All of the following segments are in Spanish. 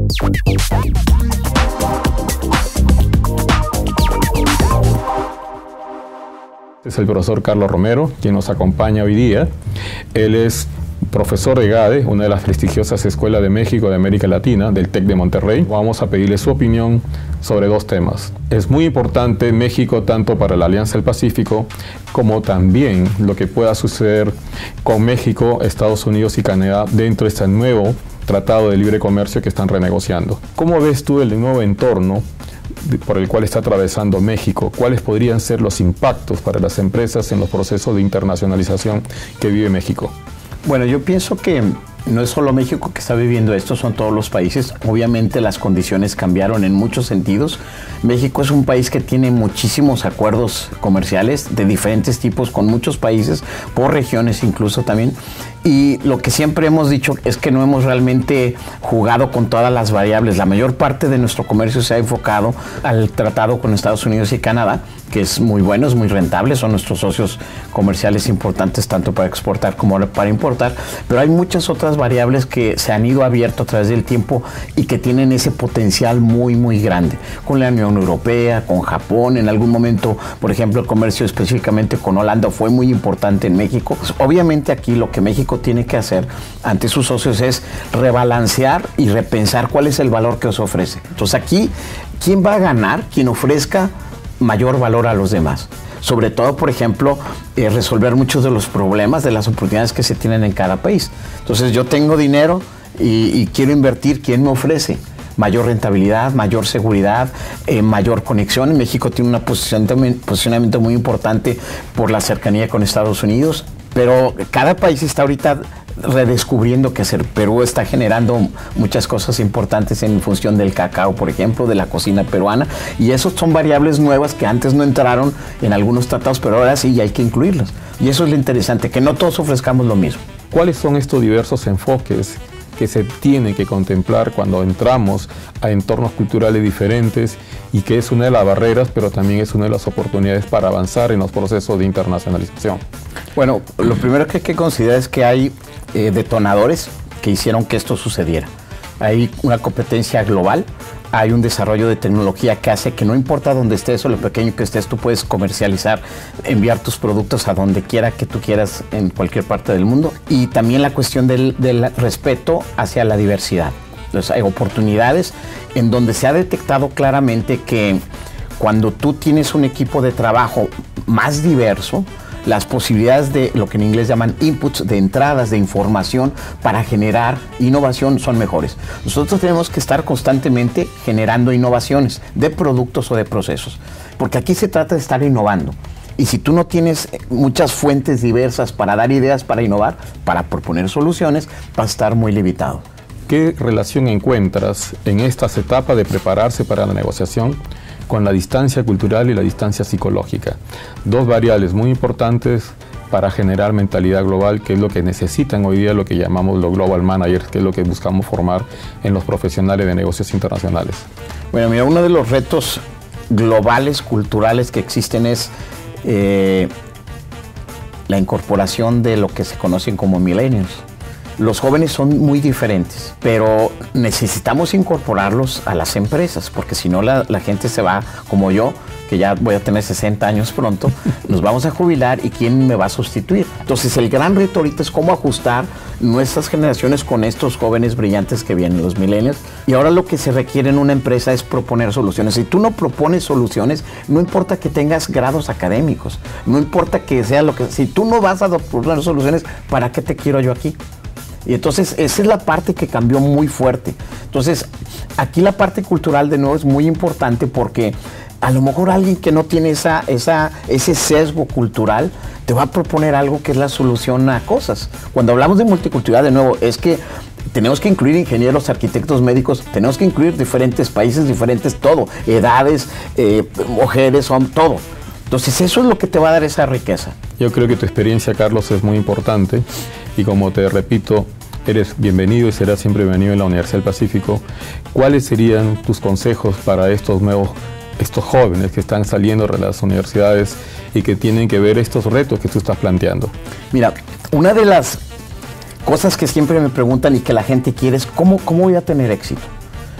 Es el profesor Carlos Romero, quien nos acompaña hoy día. Él es profesor de GADE, una de las prestigiosas escuelas de México, de América Latina, del TEC de Monterrey. Vamos a pedirle su opinión sobre dos temas. Es muy importante México tanto para la Alianza del Pacífico como también lo que pueda suceder con México, Estados Unidos y Canadá dentro de este nuevo Tratado de Libre Comercio que están renegociando. ¿Cómo ves tú el nuevo entorno por el cual está atravesando México? ¿Cuáles podrían ser los impactos para las empresas en los procesos de internacionalización que vive México? Bueno, yo pienso que no es solo México que está viviendo esto, son todos los países. Obviamente las condiciones cambiaron en muchos sentidos. México es un país que tiene muchísimos acuerdos comerciales de diferentes tipos con muchos países, por regiones incluso también. Y lo que siempre hemos dicho es que no hemos realmente jugado con todas las variables. La mayor parte de nuestro comercio se ha enfocado al tratado con Estados Unidos y Canadá, que es muy bueno, es muy rentable, son nuestros socios comerciales importantes tanto para exportar como para importar, pero hay muchas otras variables que se han ido abierto a través del tiempo y que tienen ese potencial muy, muy grande. Con la Unión Europea, con Japón, en algún momento, por ejemplo, el comercio específicamente con Holanda fue muy importante en México. Pues, obviamente aquí lo que México tiene que hacer ante sus socios es rebalancear y repensar cuál es el valor que os ofrece. Entonces aquí, ¿quién va a ganar? Quien ofrezca mayor valor a los demás. Sobre todo, por ejemplo, resolver muchos de los problemas, de las oportunidades que se tienen en cada país. Entonces yo tengo dinero y quiero invertir, ¿quién me ofrece? Mayor rentabilidad, mayor seguridad, mayor conexión. México tiene un posicionamiento muy importante por la cercanía con Estados Unidos, pero cada país está ahorita redescubriendo qué hacer. Perú está generando muchas cosas importantes en función del cacao, por ejemplo, de la cocina peruana, y esos son variables nuevas que antes no entraron en algunos tratados, pero ahora sí hay que incluirlas. Y eso es lo interesante, que no todos ofrezcamos lo mismo. ¿Cuáles son estos diversos enfoques que se tienen que contemplar cuando entramos a entornos culturales diferentes y que es una de las barreras, pero también es una de las oportunidades para avanzar en los procesos de internacionalización? Bueno, lo primero que hay que considerar es que hay detonadores que hicieron que esto sucediera. Hay una competencia global, hay un desarrollo de tecnología que hace que no importa dónde estés o lo pequeño que estés, tú puedes comercializar, enviar tus productos a donde quiera que tú quieras en cualquier parte del mundo. Y también la cuestión del respeto hacia la diversidad. Entonces hay oportunidades en donde se ha detectado claramente que cuando tú tienes un equipo de trabajo más diverso, las posibilidades de lo que en inglés llaman inputs, de entradas, de información para generar innovación son mejores. Nosotros tenemos que estar constantemente generando innovaciones de productos o de procesos, porque aquí se trata de estar innovando. Y si tú no tienes muchas fuentes diversas para dar ideas, para innovar, para proponer soluciones, vas a estar muy limitado. ¿Qué relación encuentras en estas etapas de prepararse para la negociación con la distancia cultural y la distancia psicológica? Dos variables muy importantes para generar mentalidad global, que es lo que necesitan hoy día lo que llamamos los global managers, que es lo que buscamos formar en los profesionales de negocios internacionales. Bueno, mira, uno de los retos globales, culturales que existen es la incorporación de lo que se conocen como millennials. Los jóvenes son muy diferentes, pero necesitamos incorporarlos a las empresas, porque si no la gente se va, como yo, que ya voy a tener 60 años pronto, nos vamos a jubilar y ¿quién me va a sustituir? Entonces el gran reto ahorita es cómo ajustar nuestras generaciones con estos jóvenes brillantes que vienen, los millennials. Y ahora lo que se requiere en una empresa es proponer soluciones. Si tú no propones soluciones, no importa que tengas grados académicos, no importa que sea lo que... Si tú no vas a proponer soluciones, ¿para qué te quiero yo aquí? Y entonces esa es la parte que cambió muy fuerte. Entonces aquí la parte cultural de nuevo es muy importante, porque a lo mejor alguien que no tiene ese sesgo cultural te va a proponer algo que es la solución a cosas. Cuando hablamos de multiculturalidad, de nuevo, es que tenemos que incluir ingenieros, arquitectos, médicos, tenemos que incluir diferentes países, diferentes todo, edades, mujeres, hombres, todo. Entonces eso es lo que te va a dar esa riqueza. Yo creo que tu experiencia, Carlos, es muy importante y como te repito, eres bienvenido y serás siempre bienvenido en la Universidad del Pacífico. ¿Cuáles serían tus consejos para estos jóvenes que están saliendo de las universidades y que tienen que ver estos retos que tú estás planteando? Mira, una de las cosas que siempre me preguntan y que la gente quiere es ¿cómo voy a tener éxito?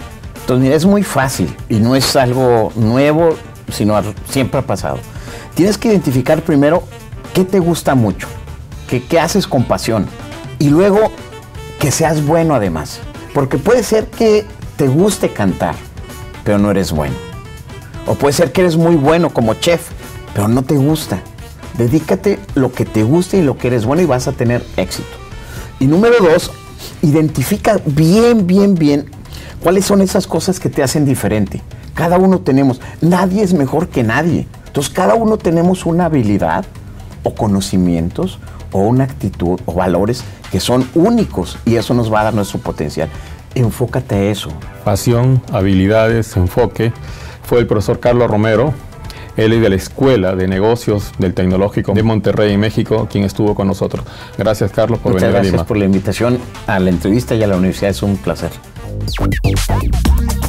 Entonces, mira, es muy fácil y no es algo nuevo, sino siempre ha pasado. Tienes que identificar primero qué te gusta mucho, qué haces con pasión y luego que seas bueno además. Porque puede ser que te guste cantar, pero no eres bueno. O puede ser que eres muy bueno como chef, pero no te gusta. Dedícate lo que te guste y lo que eres bueno y vas a tener éxito. Y número 2, identifica bien cuáles son esas cosas que te hacen diferente. Cada uno tenemos, nadie es mejor que nadie. Entonces cada uno tenemos una habilidad o conocimientos o una actitud o valores que son únicos y eso nos va a dar nuestro potencial. Enfócate a eso. Pasión, habilidades, enfoque. Fue el profesor Carlos Romero. Él es de la Escuela de Negocios del Tecnológico de Monterrey, en México, quien estuvo con nosotros. Gracias, Carlos, por venir a Lima. Muchas gracias por la invitación a la entrevista y a la universidad. Es un placer.